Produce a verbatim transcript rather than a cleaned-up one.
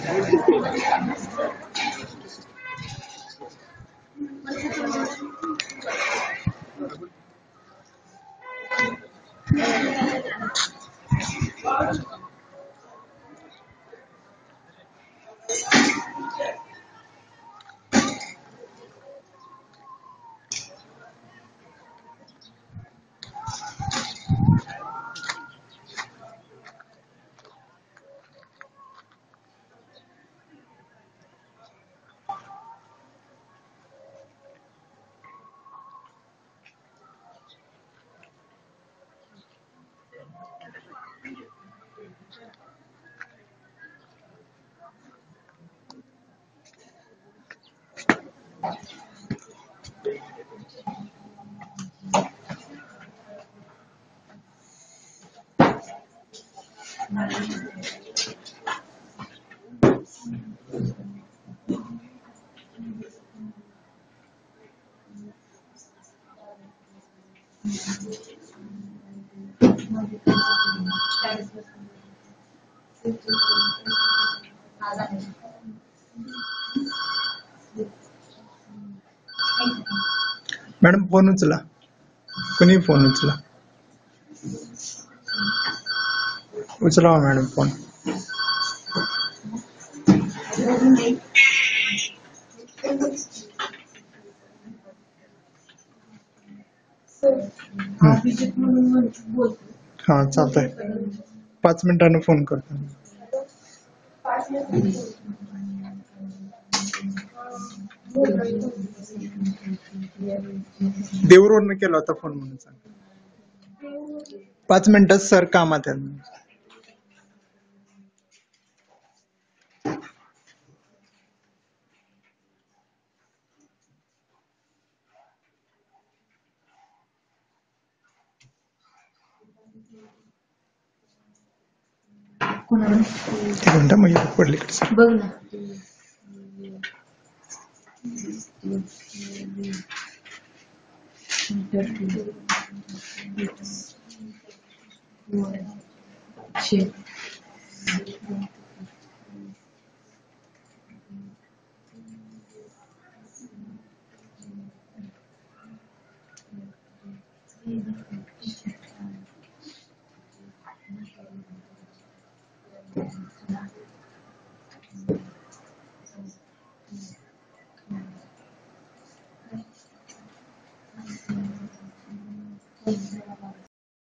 Madam phone उचला, कोणी phone उचला, उचलावा मॅडम फोन. हा चालतंय, पाच मिनिटांनी फोन करतो. देऊरवरनं केला होता फोन म्हणून सांग. पाच मिनिटात सर कामात आहेत. ते घंटा मग पडली बघ ना.